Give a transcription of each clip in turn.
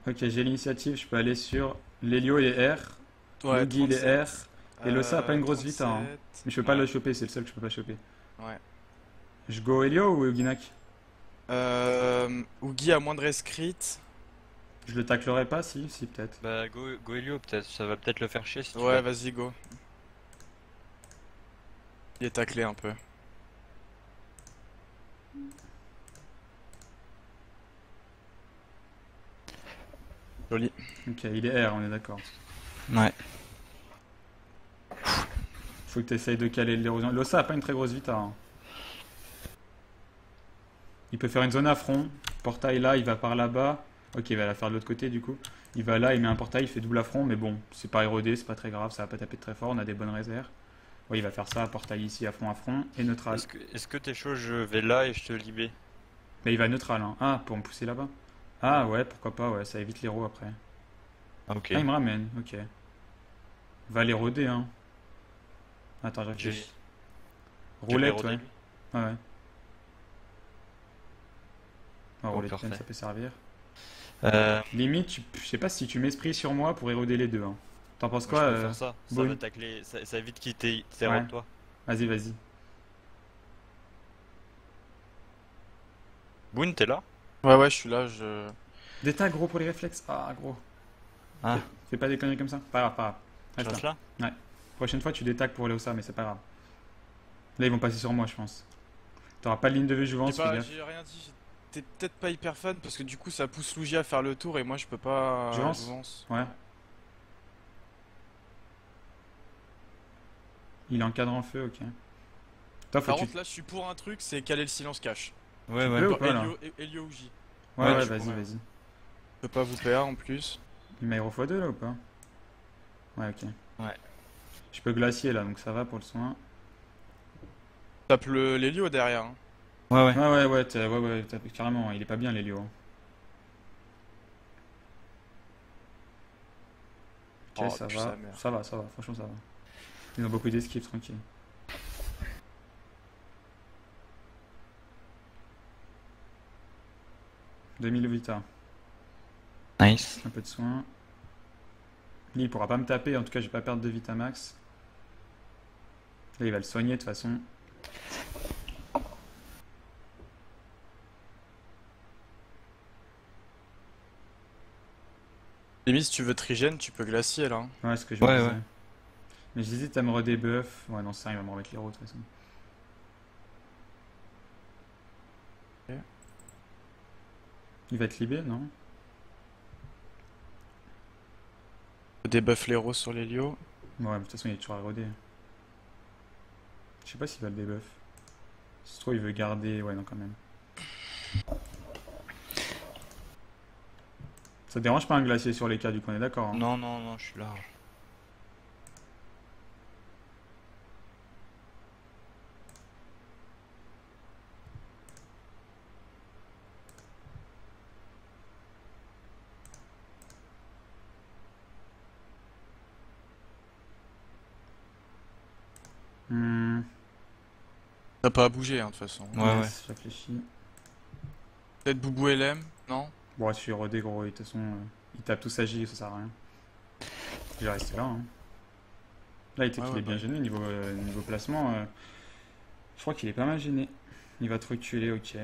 Ok, j'ai l'initiative, je peux aller sur l'Helio et R, Ouais, Luigi il est R, 37. et Lossa a pas une grosse vita, hein. 37. Mais je peux pas Ouais, le choper, c'est le seul que je peux pas choper. ouais. Je go Helio ou Uginak? Ougi a moins de rescrit. Je le taclerai pas, si, si peut-être. Bah, go Helio, peut-être. Ça va peut-être le faire chier si tu Ouais, vas. vas-y, go. Il est taclé un peu. Joli. Ok, il est R, on est d'accord. Ouais. Faut que tu essayes de caler l'érosion. Lossa a pas une très grosse vita, hein. Il peut faire une zone à front. Portail là, il va par là-bas. Ok, il va la faire de l'autre côté du coup. Il va là, il met un portail, il fait double affront, mais bon, c'est pas érodé, c'est pas très grave, ça va pas taper très fort, on a des bonnes réserves. Ouais, il va faire ça, portail ici, à front, et neutral. Est-ce que t'es chaud, je vais là et je te libère. Mais il va neutral, hein. Ah, pour me pousser là-bas. Ah ouais, pourquoi pas, ouais, ça évite l'héros après. Ah, ok. Ah, il me ramène, ok. Va l'éroder, hein. Attends, je J'ai. réfléchis. Tu l'as Roulette, rodé, ouais. lui. Ouais, ouais. Oh, Bon, roulette pleine, parfait. ça peut servir. Euh, Limite, je sais pas si tu mets esprit sur moi pour éroder les deux, hein. T'en penses Moi, quoi, je peux faire ça. Ça va Boone? tacler. Ça évite qu'il Ouais, t'érode toi. vas-y, vas-y. Boone, t'es là? Ouais, ouais, je suis là, je. Détail gros pour les réflexes. Ah, gros. Fais, Ah, fais pas des conneries comme ça. Pas grave, pas grave. je Reste reste là. là? Ouais. Prochaine fois, tu détaques pour aller au ça, mais c'est pas grave. Là, ils vont passer sur moi, je pense. T'auras pas de ligne de vue J'ai jouvence, fais pas, gaffe. j'ai rien dit. T'es peut-être pas hyper fan parce que du coup ça pousse Luigi à faire le tour et moi je peux pas. Jouvence? Jouvence. Ouais. Ouais. Il encadre en feu, ok. Toi, faut Par que tu. contre là je suis pour un truc, c'est caler le silence cache. Ouais, Tu ouais. peux ou Genre pas, là? Elio Uji. Ouais, Ouais, ouais, tu vas-y, pourrais. vas-y. Je peux pas vous PA en plus. Il m'a x2 là ou pas? Ouais, ok. Ouais. Je peux glacier là, donc ça va pour le soin. Tape l'Elio derrière, hein. Ouais, ouais. Ouais, ouais, ouais, ouais, ouais, carrément, il est pas bien l'Helio, hein. Ok, Oh ça putain va. sa mère. Ça va, franchement, ça va. Ils ont beaucoup d'esquives, tranquille. Demi Vita. Nice. Un peu de soin. Lui, il pourra pas me taper, en tout cas, je vais pas perdre de Vita max. Là, il va le soigner de toute façon. Limite si tu veux Trigène, tu peux glacier là, hein. Ouais, c'est ce que je me Ouais, disais. ouais. Mais j'hésite à me redebuff. Ouais, non, ça, il va me remettre l'héros de toute façon. Ok. Il va être libé, non? Debuff l'héros sur l'Elio. Ouais, mais de toute façon, il est toujours érodé. Je sais pas s'il va le debuff. Si trop, il veut garder. Ouais, non, quand même. Ça te dérange pas un glacier sur les cas, du coup, on est d'accord, hein? Non, non, non, je suis large. Hmm. T'as pas à bouger hein, de toute façon. Ouais, ouais. Yes, je réfléchis. Peut-être Boubou LM, non? Bon, ouais, je suis rodé, gros. Et de toute façon, il tape tout sa J, ça sert à rien. Je vais rester là, hein. Là, Ouais, il ouais, est bah bien oui. gêné niveau placement. Je crois qu'il est pas mal gêné. Il va te reculer, ok.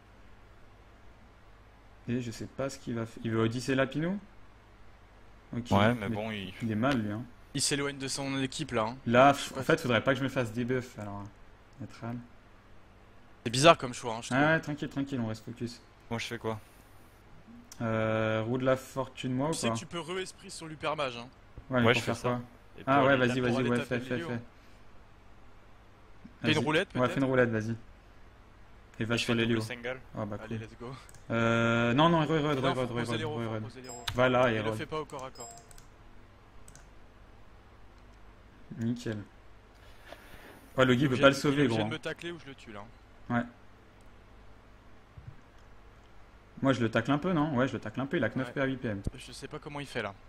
Et je sais pas ce qu'il va faire. Il veut Odyssée Lapino? Ok. Ouais, mais bon, Il est mal, lui, hein. Il s'éloigne de son équipe là, hein. Là, Je sais en pas. fait, faudrait pas que je me fasse debuff, alors. Neutral. C'est bizarre comme choix, hein, je Ah trouve. ouais, tranquille, tranquille, on reste focus. moi je fais quoi? Roue de la fortune, moi ou Tu sais que pas? tu peux re-esprit sur l'hypermage, hein. Ouais, mais Ouais, pour je fais faire ça. quoi? Et Ah pour ouais, aller vas-y, taper. Pour vas-y, aller ouais, taper fais, l'Elio. fais. Fais une Vas-y. roulette Ouais, fais une peut-être? roulette, vas-y. Et va Et je sur fais double l'Helio. single. Ah bah Allez, cool. let's go. Non, non, Mais non, faut reposer l'héros, faut erode. reposer l'héros. Va là et Et le erode. fais pas au corps à corps. Nickel. Ouais, le Il est guy peut obligé pas le de, il est sauver, obligé gros, de hein. me tacler ou je le tue là, hein. Ouais. Moi, je le tacle un peu, non? Ouais, je le tacle un peu, il a que 9 Ouais. PA 8 PM. Je sais pas comment il fait là.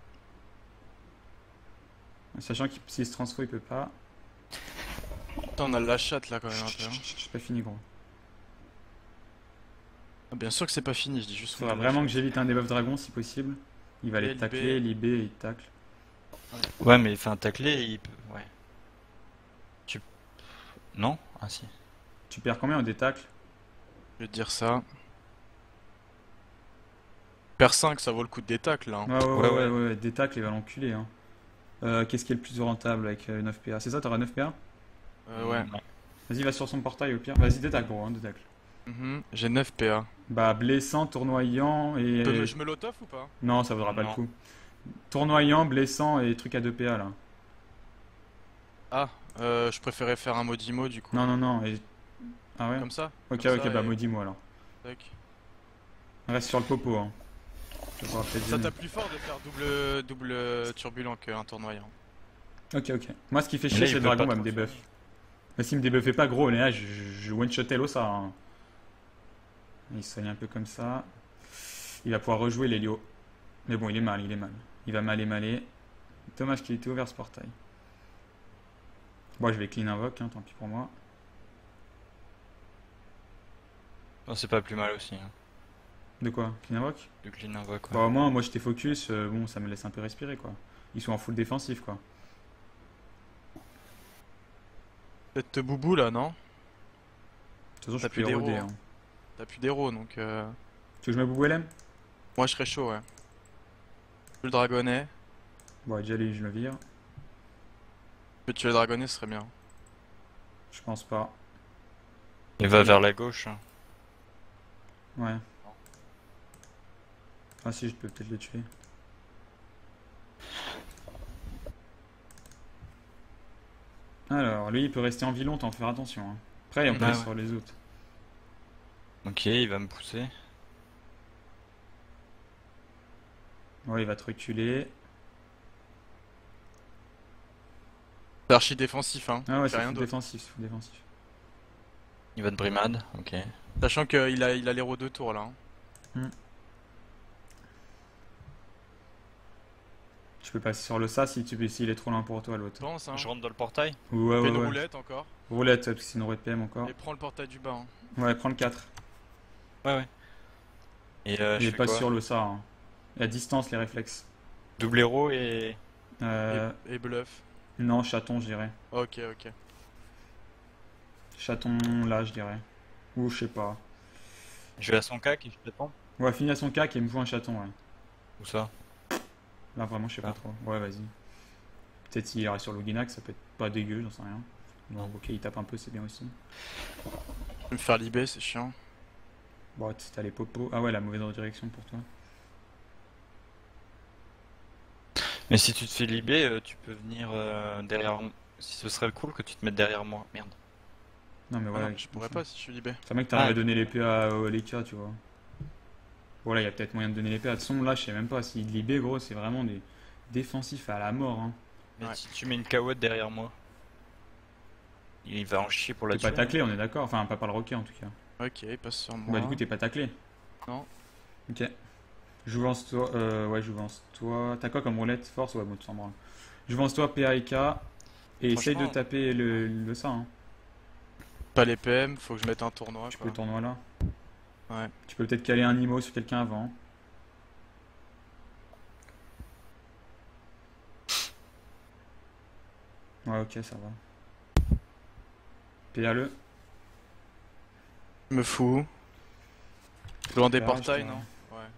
Sachant qu'il s'il se transfo, il peut pas. Putain, on a la chatte là quand même un peu, hein. J'ai pas fini, gros. Ah, bien sûr que c'est pas fini, je dis juste qu'on a Faudra la vraiment que chatte. j'évite un debuff dragon si possible. Il va aller LB. tacler, libé et il tacle. Ouais, mais il fait un taclé, il peut. Ouais. Tu. Non? Ah si. Tu perds combien au détacle? Je vais te dire ça. Paire 5, ça vaut le coup de détacle là, hein. Ouais, ouais, ouais, Ouais, ouais, ouais. ouais, détacle, il va l'enculer. Hein. Qu'est-ce qui est le plus rentable avec 9 PA? C'est ça, t'auras 9 PA? Ouais. Vas-y, va sur son portail au pire. Vas-y, détacle, gros, hein, détacle. J'ai 9 PA. Bah, blessant, tournoyant et. Je me l'autof ou pas? Non, ça vaudra pas le Non. coup. Tournoyant, blessant et truc à 2 PA là. Ah, je préférais faire un Modimo du coup. Non, non, non. Ah ouais? Comme ça? Ok, Comme ok, ça, bah, et- maudis-moi alors. Tac. Reste sur le popo, hein. Ça pourra peut-être Ça gêner. tape plus fort de faire double turbulent qu'un tournoyant. Ok, ok. Moi, ce qui fait Mais chier, là, c'est il le peut dragon pas va me trop debuff. faire. Mais s'il me debuffait pas, gros, là, je one-shotais l'ossa. Hein. Il soigne un peu comme ça. Il va pouvoir rejouer l'Helio. Mais bon, il est mal, il est mal. Il va mal et maler. Dommage qu'il était ouvert ce portail. Bon, je vais clean invoque, hein, tant pis pour moi. Non, c'est pas plus mal aussi. Hein. De quoi? Clean invoque? De clean invoque, Bah, ouais. au moins, moi j'étais focus, bon, ça me laisse un peu respirer quoi. Ils sont en full défensif quoi. Peut-être te boubou là, non? De toute façon, je T'as peux plus éroder. d'héros, Hein. T'as plus d'héros donc. Tu veux que je me boubou LM? Moi je serais chaud, ouais. Le dragonnet. Bon, déjà lui, je le vire. Je peux tuer le dragonnet, ce serait bien. Je pense pas. Il va vers la gauche. Hein. Ouais. Ah si, je peux peut-être le tuer. Alors, lui, il peut rester en vie longtemps, faut faire attention. Hein. Après, on peut Ah aller ouais. sur les autres. Ok, il va me pousser. Ouais, il va te reculer. C'est archi défensif, hein. Ah ouais, Il fait c'est rien full d'autre. défensif, c'est full défensif. Il va de brimade. Ok. Sachant qu'il a l'héros 2 tours là, hein. Je peux passer sur le ça si s'il est trop loin pour toi, l'autre. Pense, hein. Je rentre dans le portail? Ouais, Fais ouais, une ouais. roulette encore. Roulette, parce que c'est une roulette PM encore. Et prends le portail du bas, hein. Ouais, prends le 4. Ouais, ouais. Et Il je est fais pas quoi? sur le ça. Hein. Et à distance, les réflexes. Double héros et. Et bluff. Non, chaton, je dirais. Ok, ok. Chaton là, je dirais. Ou je sais pas. Je vais à son cac et je t'attends. On va finir à son cac et il me joue un chaton, ouais. Où ça? Là, vraiment, je sais pas Ah. trop. Ouais, vas-y. Peut-être s'il reste sur Loginac, ça peut être pas dégueu, j'en sais rien. Non, ok, il tape un peu, c'est bien aussi. Je vais me faire libérer, c'est chiant. Bon, t'as les popos. Ah ouais, la mauvaise direction pour toi. Mais si tu te fais libérer, tu peux venir derrière. Si ce serait cool que tu te mettes derrière moi. Merde. Non, mais Ah voilà. non, je pourrais pas si je suis libéré. C'est vrai que t'arrives Ah. à donner l'épée à Oleka, tu vois. Voilà, il y a peut-être moyen de donner l'épée à son. Là, je sais même pas. S'il libé, gros, c'est vraiment des défensifs à la mort. Hein. Mais Ouais. si tu mets une caouette derrière moi, il va en chier pour la T'es pas tuer. taclé, on est d'accord. Enfin, pas par le roquet en tout cas. Ok, il passe sur Bah, moi. du coup, t'es pas taclé. Non. Ok. Jouvence toi. Ouais, Jouvence toi. T'as quoi comme roulette? Force? Ouais, bon, tu s'en branles. Jouvence toi, PA et K. Et essaye de Franchement- taper le ça. Hein. Pas les PM, faut que je mette un tournoi. Tu peux Quoi. le tournoi là. Ouais. Tu peux peut-être caler un IMO sur quelqu'un avant. Ouais, ok, ça va. PA-le. Je me fous. Loin des PA, portails, je non? crois. Ouais.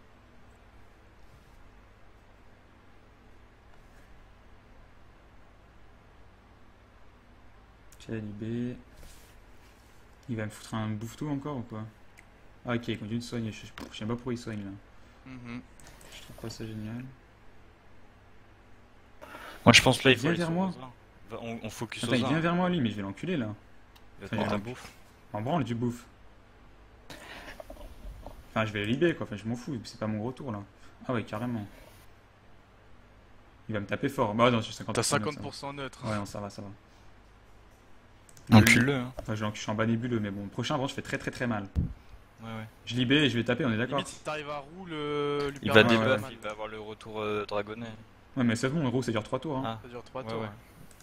Ok, Libé. Il va me foutre un bouffe-tout encore ou quoi? Ah, ok, il continue de soigner. Je sais pas pourquoi il soigne là. Mhm. Je trouve pas ça génial. Moi je pense là il faut Viens aller vers sur moi. Oza. On focus Attends, il Oza, vient hein. vers moi lui, mais je vais l'enculer là. Il va te Enfin, prendre il un y en a- bouffe. En branle du bouffe. Enfin, je vais le libérer quoi. Enfin, je m'en fous. C'est pas mon retour là. Ah, ouais, carrément. Il va me taper fort. Bah, non, je suis 50%. T'as ça va. 50% neutre. Ouais, non, ça va, ça va. Encule-le. Hein. Enfin, je suis en bas nébuleux, mais bon, prochain, bon, je fais très très très mal. Ouais, ouais. Je libère et je vais taper, on est d'accord? Limite, si t'arrives à roue, le. lui Il va permettre de ouais, debuff, faire il mal. va avoir le retour dragonnet. Ouais, mais c'est bon, en gros, ça dure 3 tours. Hein. Ah, Ça dure 3 Ouais, tours. ouais. Ouais.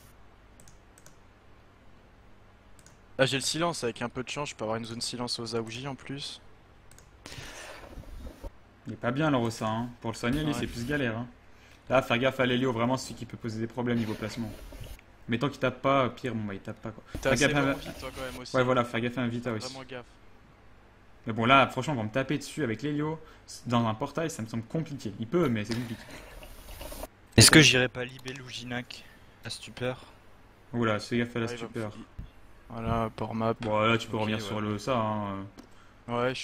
Là, j'ai le silence, avec un peu de chance, je peux avoir une zone silence aux Aouji en plus. Il est pas bien le Rossa, hein. Pour le soigner, lui, Ouais. c'est plus galère. Hein. Là, faire gaffe à l'Hélio, vraiment, c'est celui qui peut poser des problèmes niveau placement. Mais tant qu'il tape pas, pire, bon, bah il tape pas quoi. T'es Faire assez gaffe à... bon vite toi quand même aussi. Ouais, voilà, faire gaffe à un Vita aussi. Vraiment gaffe. Mais bon, là, franchement, on va me taper dessus avec l'Hélio. Dans un portail, ça me semble compliqué. Il peut, mais c'est compliqué. Est-ce que j'irais pas libérer Louginac à stupeur? Oula, fais gaffe à la Ouais, il va me stupeur. fouiller. Voilà, port map. Bon, là, tu peux Ok, revenir ouais. sur le ça. Hein. Ouais,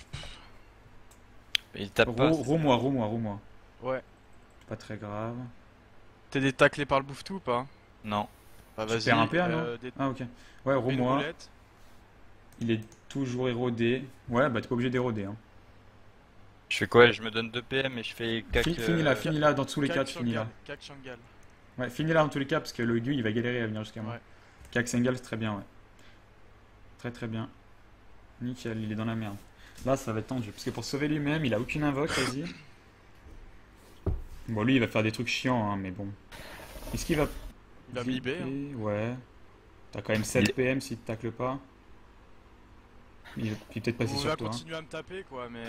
Il tape pas. Roux-moi. ouais. Pas très grave. T'es détaclé par le bouffe-tout ou pas? Non. Bah Tu vas-y. perds un PA, non des- Ah, ok. Ouais, une roux-moi. roulette. Il est toujours érodé. Ouais, bah t'es pas obligé d'éroder. Hein. Je fais quoi? Je me donne 2 PM et je fais cac. Finis là, dans tous les cas, Kak tu finis là. Shangal. Kak Shangal. Ouais, finis là dans tous les cas, parce que le Gu il va galérer à venir jusqu'à moi. Ouais. Kak Sengal, c'est très bien, ouais. Très très bien. Nickel, il est dans la merde. Là, ça va être tendu, parce que pour sauver lui-même, il a aucune invoque quasi. Bon, lui, il va faire des trucs chiants, hein, mais bon. Est-ce qu'il va. Il va me libérer. Hein. Ouais. T'as quand même 7 PM s'il te tacle pas. Il est peut-être passé On sur va toi. Hein. continuer à me taper quoi, mais.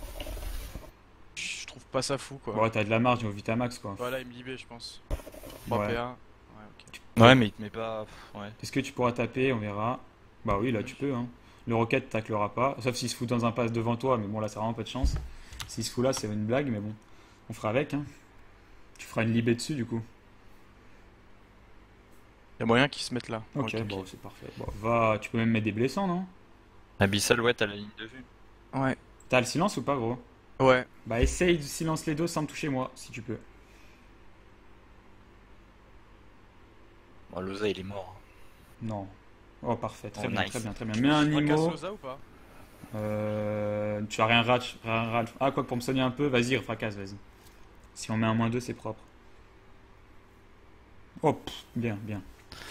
Je trouve pas ça fou quoi. Bon, t'as de la marge au Vitamax, quoi. Voilà, il me libère, je pense. 3 Ouais. PA. Ouais, ok. Ouais, mais il te met pas. Ouais. Est-ce que tu pourras taper? On verra. Bah oui, là, tu peux, hein. Le Rocket taclera pas, sauf s'il se fout dans un pass devant toi, mais bon, là, ça a vraiment pas de chance. S'il se fout là, c'est une blague, mais bon. On fera avec, hein. Tu feras une libé dessus, du coup. Y'a moyen qu'ils se mettent là. Ok, Ok. bon, c'est parfait. Bon, va, tu peux même mettre des blessants, non? Abyssal, ouais, t'as la ligne de vue. Ouais. T'as le silence ou pas, gros? Ouais. Bah, essaye de silence les deux sans me toucher moi, si tu peux. Bon, Loza, il est mort. Non. Oh, parfait, très Oh, bien, nice. très bien, très bien. Mets un Je fracasse Nimo. Loza ou pas? Tu as rien Ralph. Ah, quoi, pour me soigner un peu, vas-y, fracasse, vas-y. Si on met un -2, c'est propre. Oh, bien, bien.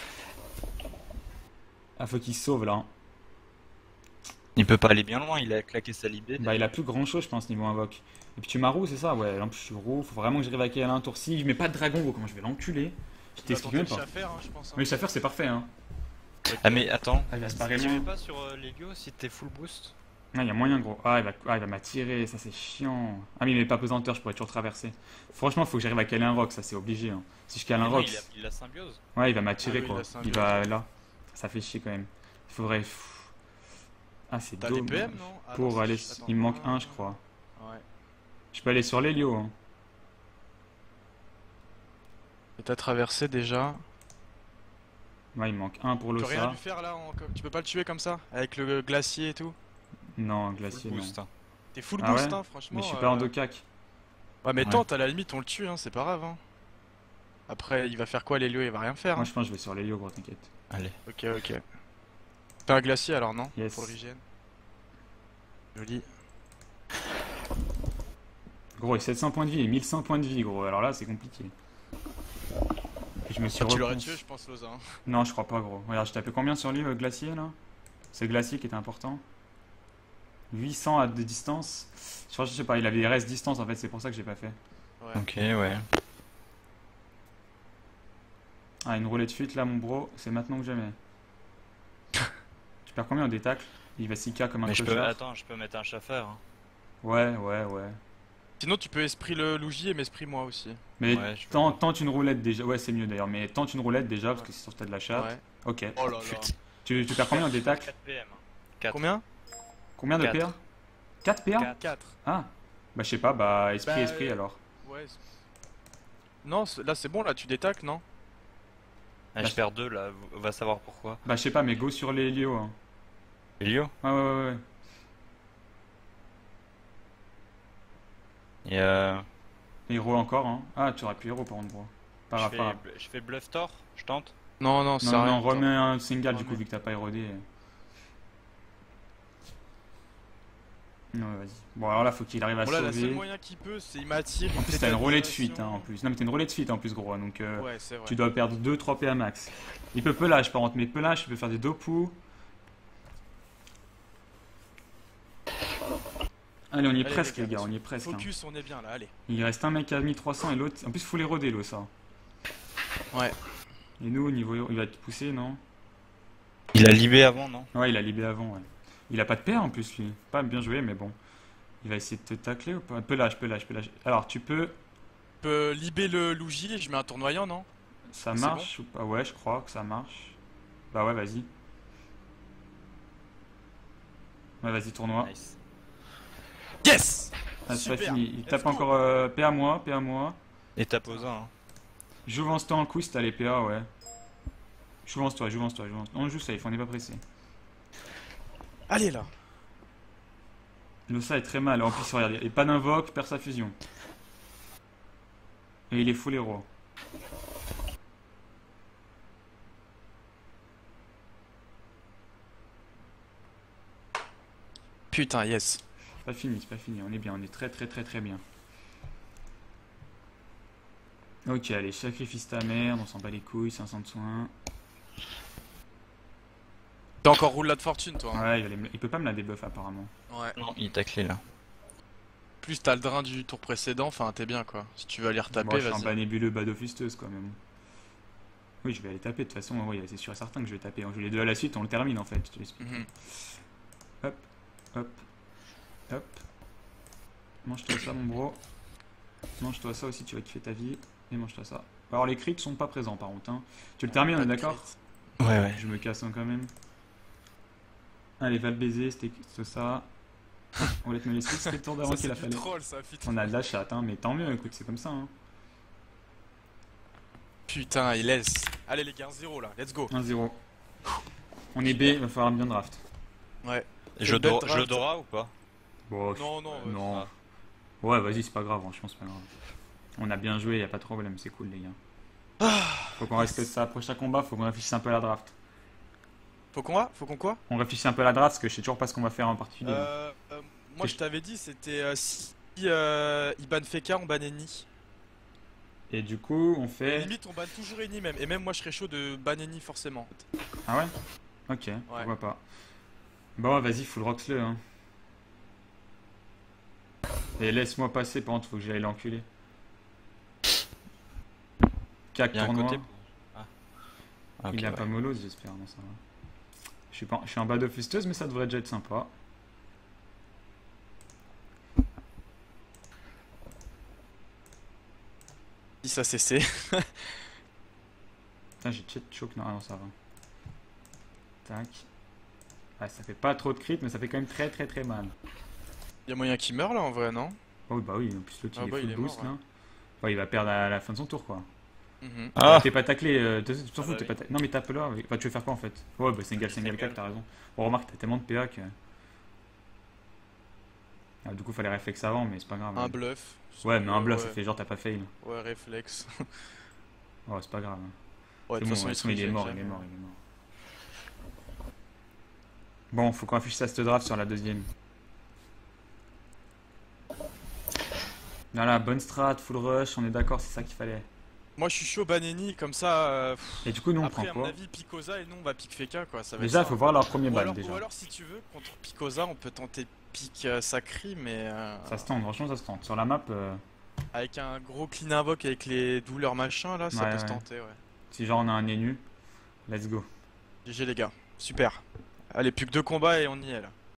Ah, faut qu'il se sauve là. Hein. Il peut pas aller bien loin, il a claqué sa libé. Bah, il a plus grand chose, je pense, niveau invoque. Et puis tu m'as roux, c'est ça? Ouais, en plus je suis roux. Faut vraiment que j'arrive à caler un tour. Si je mets pas de dragon, gros, comment je vais l'enculer? Je Il va t'explique tenter même le pas. chaffer, hein, je pense. Hein. Mais le faire, c'est parfait, hein. Ah, mais attends. Ah, il va se Tu barrer tirais loin. pas sur Legio si t'es full boost? Ah, il y a moyen, gros. Il va m'attirer, ça c'est chiant. Ah, mais il met pas pesanteur, je pourrais toujours traverser. Franchement, faut que j'arrive à caler un rock, ça c'est obligé. Hein. Si je cale un Mais non, rock, il a symbiose. ouais, il va m'attirer Ah oui, quoi. il a symbiose, Il va là. Ça fait chier quand même. Il faudrait. Ah, c'est T'as des dommage. PM, non? Ah, Pour non, aller. attends. Il me manque un, je crois. Ouais. Je peux aller sur l'Hélio. Hein. Et t'as traversé déjà. Ouais, il me manque un pour Tu peux rien l'Ossa. lui faire là, tu peux pas le tuer comme ça? Avec le glacier et tout? Non, Full glacier, non. boost. Hein. T'es full Ah boost, ouais hein, franchement. Mais je suis pas en docac. Ouais, mais Ouais. tente, à la limite, on le tue, hein, c'est pas grave. Hein. Après, il va faire quoi, l'Hélio? Il va rien faire. Moi, Hein. je pense que je vais sur l'Hélio, gros, t'inquiète. Allez. Ok, ok. T'as un glacier alors, non? Yes. Pour l'hygiène. Joli. Gros, il a 700 points de vie et 1100 points de vie, gros. Alors là, c'est compliqué. Et je me suis Ah, tu l'aurais repensé- tué, je pense, Loza. Hein. Non, je crois pas, gros. Regarde, je tapais combien sur lui, glacier, là? C'est le glacier qui était important. 800 à de distance. Je sais pas, il avait reste distance en fait, c'est pour ça que j'ai pas fait. Ouais. Ok, ouais. Ah, une roulette de fuite là, mon bro, c'est maintenant que jamais. Tu perds combien au détacle? Il va 6K comme un Mais je peux. clochard. Attends, je peux mettre un chauffeur. Hein. Ouais. Sinon, tu peux esprit le Lougier, mais esprit moi aussi. Mais Ouais, je peux. tente une roulette déjà. Ouais, c'est mieux d'ailleurs, mais tente une roulette déjà parce que c'est sûr que t'as de la chatte. Ouais. Ok. Oh là là. Putain. Tu perds combien au détacle? 4 PM. Hein. 4. Combien? Combien de Quatre. PA? 4 PA? 4. 4. Ah, bah je sais pas, bah Bah, esprit alors. Ouais. Non, là c'est bon, là tu détacles, non? Ah, je perds 2 là, on va savoir pourquoi. Bah je sais pas, mais go sur les Helio. Hein. Elio? Ouais. Et Héros encore, hein. Ah, tu aurais pu héros par contre, gros. Pas grave, pas grave. je fais bluff Thor, je tente. Non, non, c'est Non, rien. non, remets un single du coup, Remets. vu que t'as pas érodé. Non, vas-y. Bon, alors là, faut qu'il arrive à Bon, là, le sauver. seul moyen qu'il peut, c'est il m'attire. En plus, t'as une roulette de fuite, hein, en plus. Non, mais t'as une roulette de fuite en plus, gros. Donc, Ouais, c'est vrai. tu dois perdre 2-3 PA max. Il peut pelage, par contre, mais pelage, il peut faire des dopous. Allez, on y est Allez, presque, les les gars, gars, on y est presque. Hein. Focus, on est bien là, allez. Il reste un mec à 1300 et l'autre. En plus, faut les roder, l'eau, ça. Ouais. Et nous, au niveau héros, il va te pousser, non? Il a libé avant, non? Ouais, il a libé avant, ouais. Il a pas de PA en plus, lui. Pas bien joué, mais bon. Il va essayer de te tacler ou pas? Pelage, pelage, pelage. Alors, tu peux. Je peux libérer le Lougi et je mets un tournoyant, non? Ça C'est marche ou pas? Ouais, je crois que ça marche. Bah ouais, vas-y. Ouais, vas-y, tournoi. Nice. Yes! Ah, c'est pas Super. fini. Il Let's tape go. encore paix à moi, paix à moi. Et t'as posé un. Hein. Joue-vance-toi un coup si t'as les PA, ouais. Joue-vance-toi, joue-vance-toi, joue-vance. On joue safe, on n'est pas pressé. Allez là. Le ça est très mal. En plus, regarde, et pas d'invoque, perd sa fusion. Et il est full héros. Putain, yes. C'est pas fini, c'est pas fini. On est bien, on est très très très très bien. Ok, allez, sacrifice ta merde, on s'en bat les couilles, 500 de soins. T'as encore roule de fortune, toi. Hein. Ouais, il peut pas me la débuff apparemment. Ouais. Non, il t'a clé là. Plus t'as le drain du tour précédent, enfin t'es bien quoi. Si tu veux aller retaper, Moi, je suis un vas-y. bas nébuleux, bas d'offisteuse quoi, mais bon. Oui, je vais aller taper de toute façon, oui, c'est sûr et certain que je vais taper. On joue les deux à la suite, on le termine en fait, je te l'explique. Mhm. Hop, hop, hop. Mange-toi ça, mon bro. Mange-toi ça aussi, tu vas kiffer ta vie. Et mange-toi ça. Alors, les crits sont pas présents par contre. Hein. Tu le termines, on Pas est de d'accord? crit. Ouais, ouais. Je me casse hein, quand même. Allez, va le baiser, c'était ça. On va te me laisser, c'était le tour d'avant Ça qu'il c'est a du fallu. troll ça, putain. On a de la chatte, hein, mais tant mieux, écoute, c'est comme ça. Hein. Putain, il laisse. Allez les gars, 1-0 là, let's go. 1-0. On est B, il va falloir bien draft. Ouais. Je bête le draft. Dora ou pas? Bon, Non, non, non. Ah. Ouais, vas-y, c'est pas grave, franchement, c'est pas grave. On a bien joué, y a pas de problème, c'est cool, les gars. Faut qu'on respecte ça. Prochain combat, faut qu'on réfléchisse un peu à la draft. Faut qu'on quoi? On réfléchit un peu à la draft parce que je sais toujours pas ce qu'on va faire en particulier. Moi je t'avais dit c'était si Iban Feka on ban Eni. Et du coup, on fait. Limite on ban toujours Eni même. Et même moi je serais chaud de ban Eni forcément. Ah ouais? Ok, pourquoi pas. Bon, vas-y, full rox-le. Hein. Et laisse-moi passer, par contre, faut que j'aille l'enculer. CAC Il y a un tournoi. côté. Ah. Ok, Il a ouais. pas molose, j'espère. Non, ça va. Je suis en bas d'officeuse, mais ça devrait déjà être sympa. Si ça cessé. Putain, j'ai chat choke. Non, ah non, ça va. Tac. Ouais, ça fait pas trop de crit, mais ça fait quand même très très très mal. Y'a moyen qu'il meure là en vrai, non? Oh bah oui, en plus l'autre Ah il bah, est full il est boost mort, là. Ouais, il va perdre à la fin de son tour quoi. Mhm. Ah! T'es pas taclé, tu t'en fous, bah t'es oui. pas non mais tape là. Enfin, tu veux faire quoi en fait? Ouais, bah c'est égal, Single. 4, t'as raison. Bon, remarque, t'as tellement de PA que. Ah, du coup, fallait réflexe avant, mais c'est pas grave. Un bluff. Ouais, mais un bluff, ça Ouais. fait genre t'as pas fail. Ouais, réflexe. Oh, c'est pas grave. Hein. Ouais, C'est de bon, toute façon, de toute façon, il est se mort, rejette il est jamais. mort, il est mort. Bon, faut qu'on affiche ça cette draft sur la deuxième. Voilà, bonne strat, full rush, on est d'accord, c'est ça qu'il fallait. Moi je suis chaud Baneni comme ça. Et du coup, nous on Après, prend à mon quoi? avis, Picosa et nous on va pique Feka quoi. Ça va Déjà, il être faut ça. voir leur premier Ou ban alors, déjà. ou alors, si tu veux, contre Picosa, on peut tenter pique Sacri, mais Ça se tente, franchement, ça se tente. Sur la map, avec un gros clean invoque avec les douleurs machin là, ça Ouais, peut se ouais. tenter, ouais. si genre on a un nez nu, let's go. GG les gars, super. Allez, plus que 2 combats et on y est là.